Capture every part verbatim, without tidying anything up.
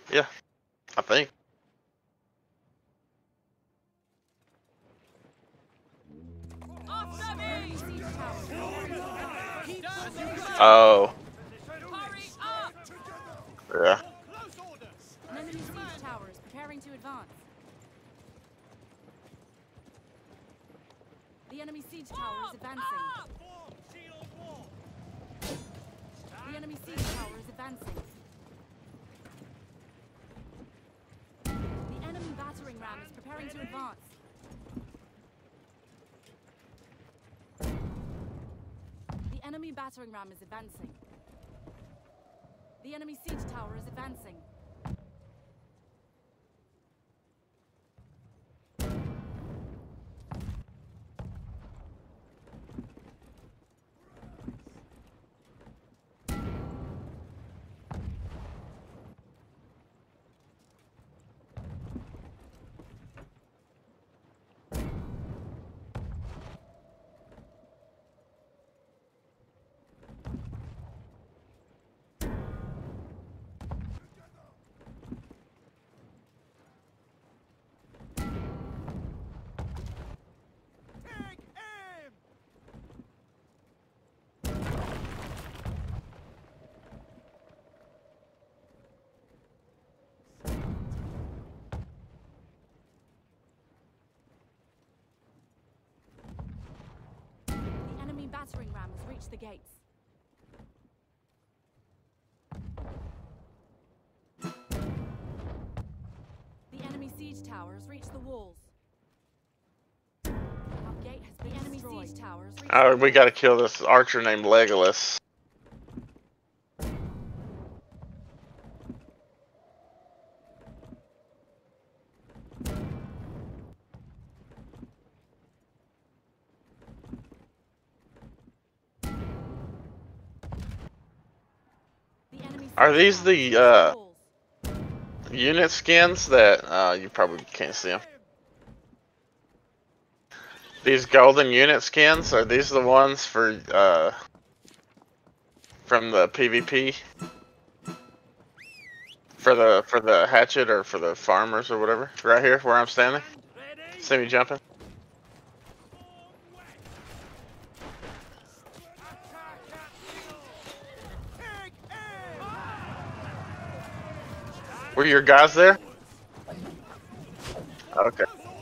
Yeah, I think. Oh. Yeah. An enemy siege tower is preparing to advance. The enemy siege tower is advancing. The enemy siege tower is advancing. The enemy battering ram is preparing to advance. The enemy battering ram is advancing. The enemy siege tower is advancing. The enemy battering ram has reached the gates. The enemy siege tower has reached the walls. Our gate has been the enemy siege tower has reached Oh, the we walls. gotta kill this archer named Legolas. The enemy Are siege these tower has the reached the uh, walls. unit skins that uh, you probably can't see them? These golden unit skins, are these the ones for uh, from the PvP? For the for the hatchet or for the farmers or whatever? Right here where I'm standing? See me jumping? Were your guys there? Okay.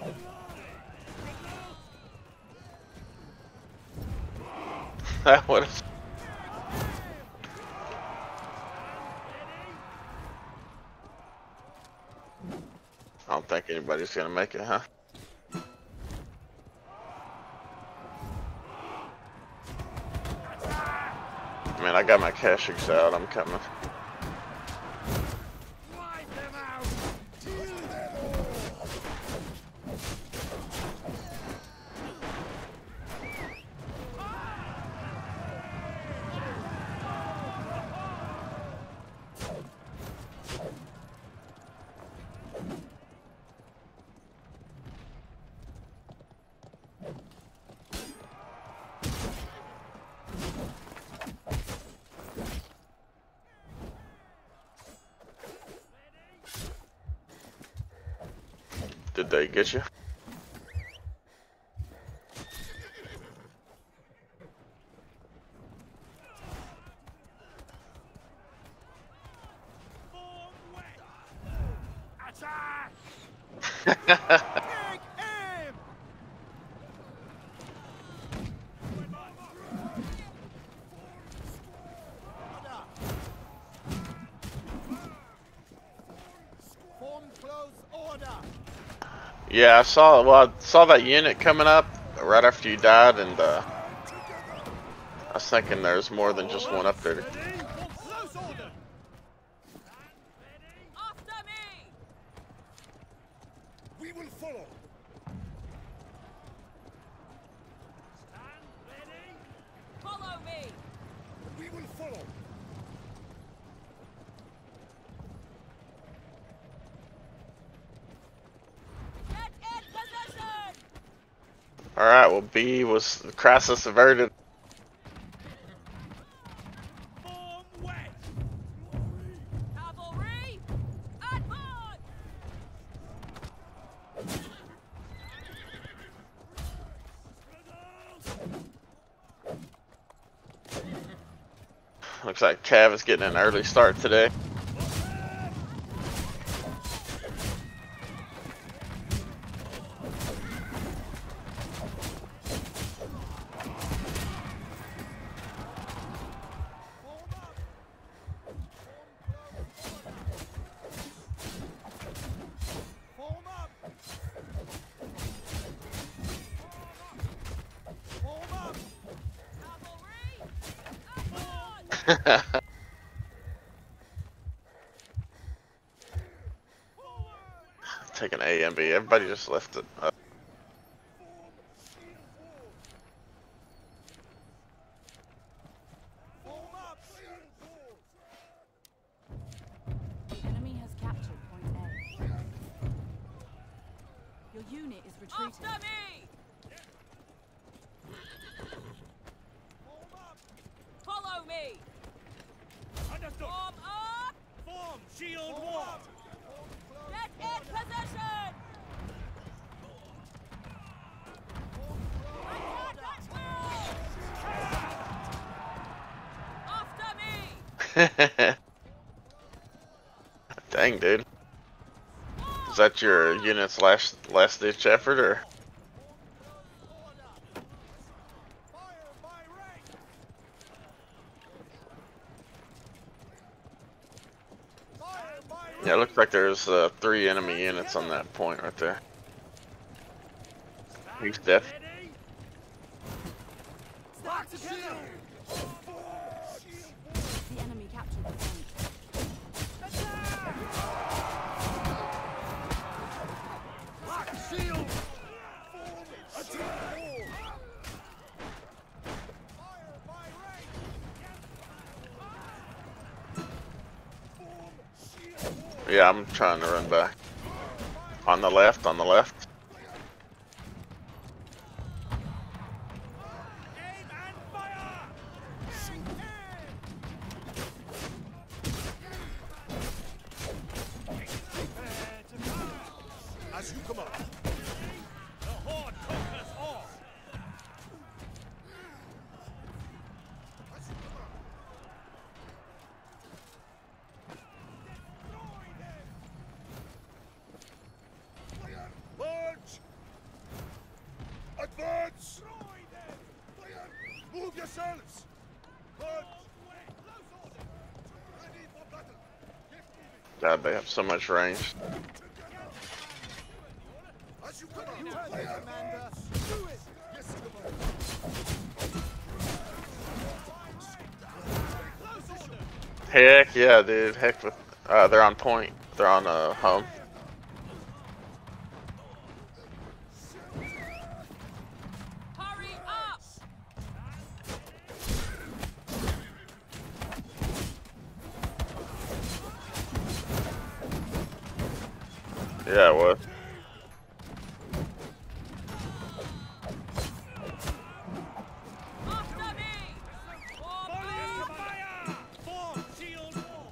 That would. I don't think anybody's gonna make it, huh? Man, I got my Kashyyyks out. I'm coming. Did they get you? Yeah, I saw. Well, I saw that unit coming up right after you died, and uh, I was thinking there's more than just one up there. After me! We will follow. Stand ready. Follow me. We will follow. Get in position. All right. Well, B was crisis averted. Form wet. Cavalry, attack! Looks like Cav is getting an early start today. Taking A and B. Everybody just left it up. The enemy has captured point A. Your unit is retreating. After me! Follow me! Understood. Form up! Form. Shield wall. Get in position! After me! Dang, dude. Is that your unit's last last ditch effort, or? Yeah, it looks like there's uh, three enemy units on that point right there. He's dead. Back to shield. The enemy captured the point. Back to shield. Attack. Yeah, I'm trying to run back. On the left, on the left. Aim and fire. As you command. The horde conquers all. As you command. March! Advance! Move yourselves! March! Ready for battle! God, they have so much range. As you command! You heard it, Commander! Do it! Yes, Commander! Heck yeah, dude. Heck with. Uh, they're on point. They're on uh, home. Hurry up! Yeah, it was. After me! Form up! Fire! Form! Shield wall!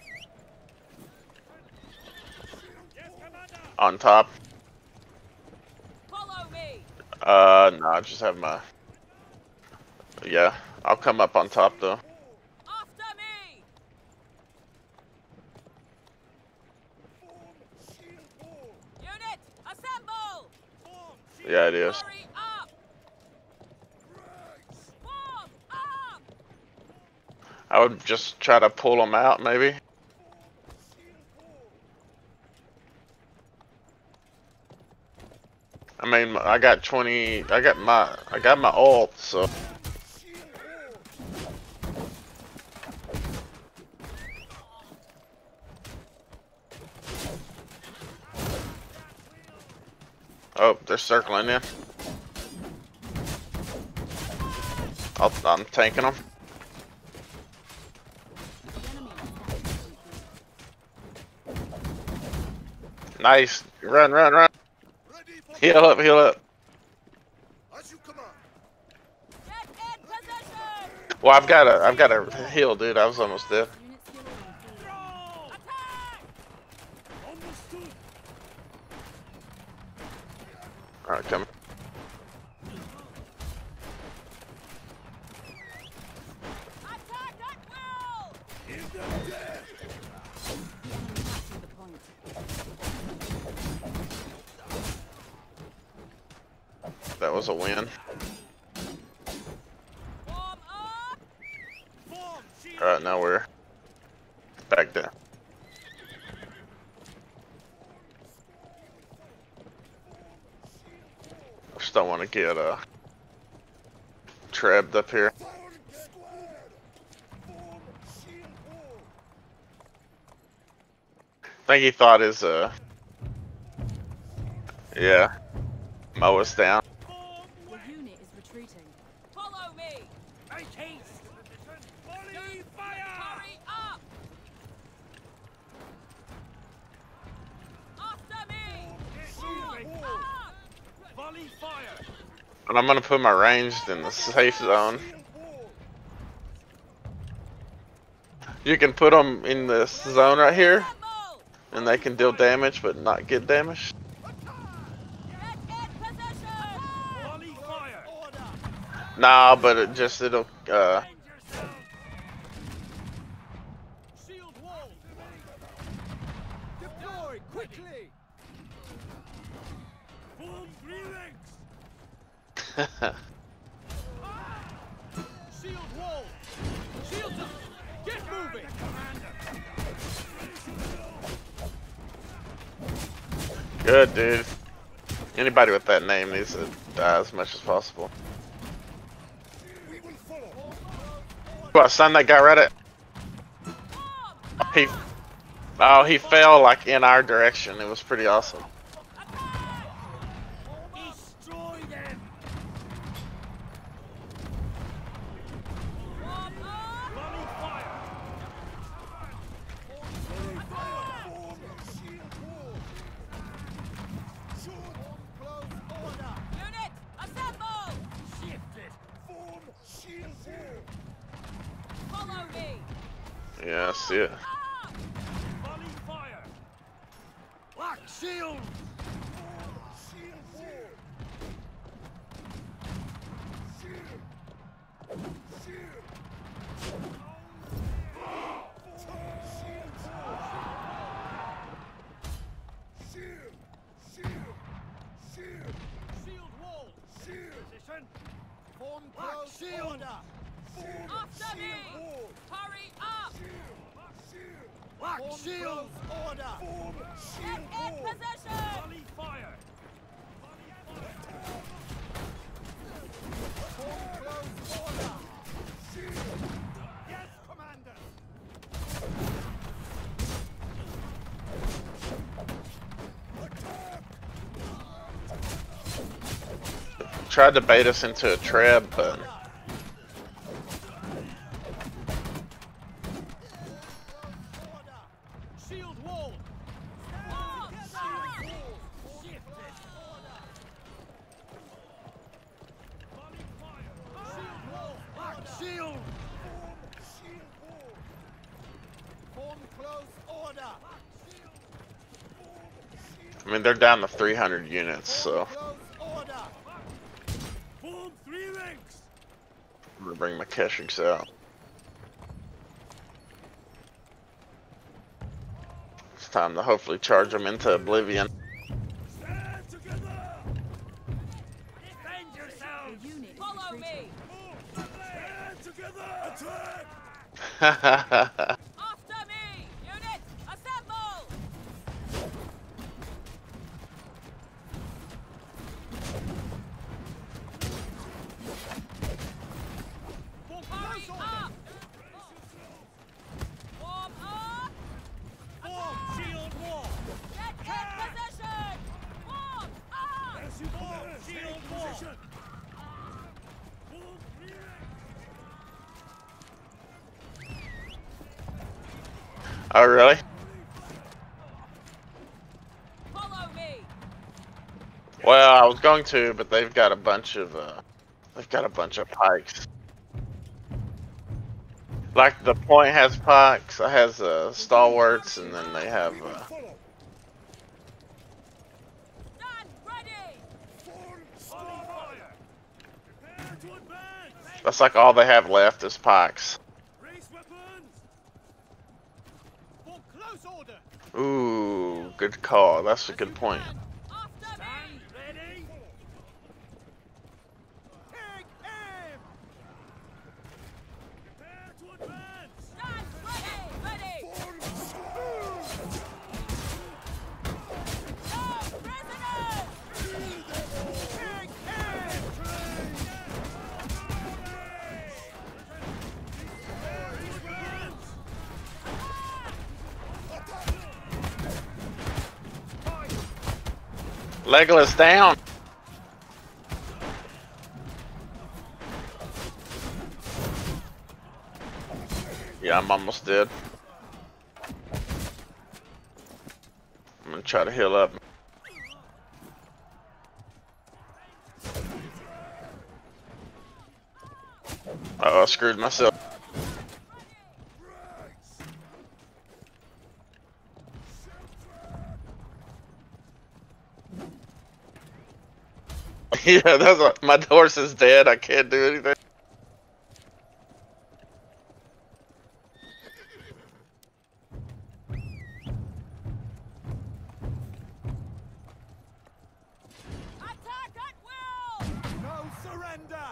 Yes, Commander! On top. Follow me! Uh, no, I just have my. Yeah, I'll come up on top though. After me! Unit, assemble! Yeah, it is. Hurry up! Form up! I would just try to pull them out, maybe. I mean, I got twenty. I got my. I got my ult, so. Oh, they're circling in. I'll, I'm tanking them. The enemy has captured point B. Nice. Run, run, run. Ready for Heal up, heal up. as you command. Get in position! Well, I've got a, I've got a heal, dude. I was almost dead. Unit skill on full. Attack! Understood. All right, coming. was a win. Form up. Form, shield. Alright, now we're back down. Just don't want to get uh, trapped up here. I think he thought his, uh, yeah, mow us down. Your unit is retreating. Follow me. Make haste. Volley fire. Hurry up. After me. Moving. Up. Volley fire. And I'm gonna put my ranged in the safe zone. You can put them in this zone right here, Assemble. and they can deal damage but not get damage. Get in position. Volley fire. Nah, but it just it'll uh Defend yourself. Shield wall. Deploy quickly. Form three ranks. Shield wall. Shields up. Get moving. good, dude. Anybody with that name needs to die as much as possible. Well, stun that guy right at. He, oh, he fell like in our direction. It was pretty awesome. Destroy them. Form up. Volley fire. Unit, assemble. Shift it. Follow me. Yeah, I see it. Up. Volley fire. Lock shield. Shield wall. Position. Form Lock shield. After me. Hurry up. Lock shield. Get in position. Volley fire. Yes, Commander. Tried to bait us into a trap, but Shield wall. Up. Shift it. Volley fire. Shield wall. Lock shield. I mean they're down to three hundred units, so Form three ranks. I'm gonna bring my Keshiks out. It's time to hopefully charge them into oblivion. Stand together. Defend Your yourselves. unit is Follow retreating. me. Stand together. Attack. After me. Unit, assemble. Hurry up. Form up. Form shield wall. Get in position. Form up. As you form shield wall. Form three ranks. Oh really? Follow me. Well, I was going to, but they've got a bunch of uh, they've got a bunch of pikes. Like the point has pikes, it has uh, stalwarts, and then they have. Uh, Stand ready. Volley fire. Prepare to advance. that's like all they have left is pikes. Raise weapons. For close order. Ooh, good call. That's a good point. After me. Stand ready. Legolas down. Yeah, I'm almost dead. I'm gonna try to heal up. Oh, I screwed myself. Yeah, that's what, my horse is dead. I can't do anything. Attack at will! No surrender!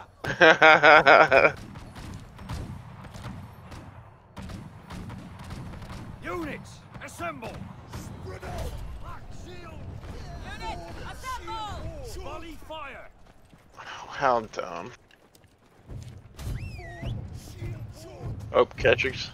Units, assemble! Spread out! Black shield! Units, assemble! Volley fire! How dumb. Shield sword! Oh, catchers.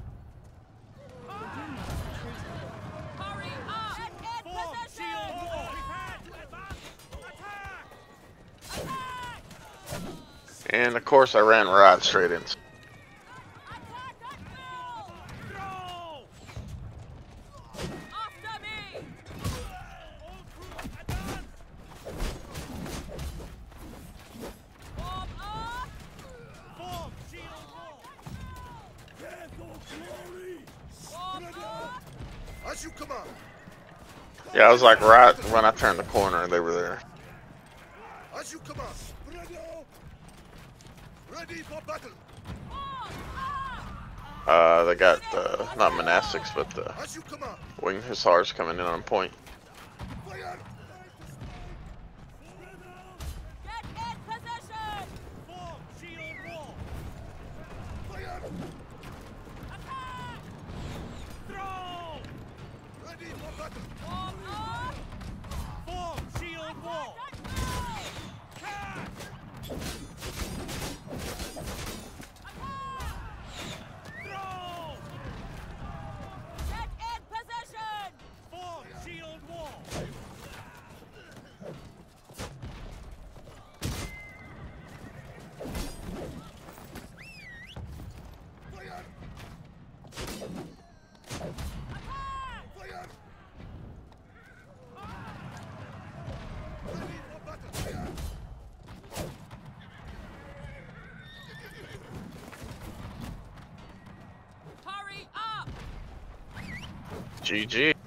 Hurry up! Get in Form shield position! wall! Prepare to advance! Attack! Attack! And of course I ran right straight in. Attack at will! Throw! After me! All troops advance! Form up! Form shield wall! Death or glory! Form up! As you command! Yeah, I was like right when I turned the corner, they were there. As you command! Spread out! Ready for battle! Form up! Uh, they got uh, not monastics, but the As you command! winged hussars coming in on point. Fire! Get in position! Form shield wall! Fire! Attack! Throw! Ready for battle! Form up! Form shield wall! At will! Catch! Attack! Throw! Get in position! Form shield wall! Fire! Attack! Fire! Ready for battle! Fire! Hurry up! G G.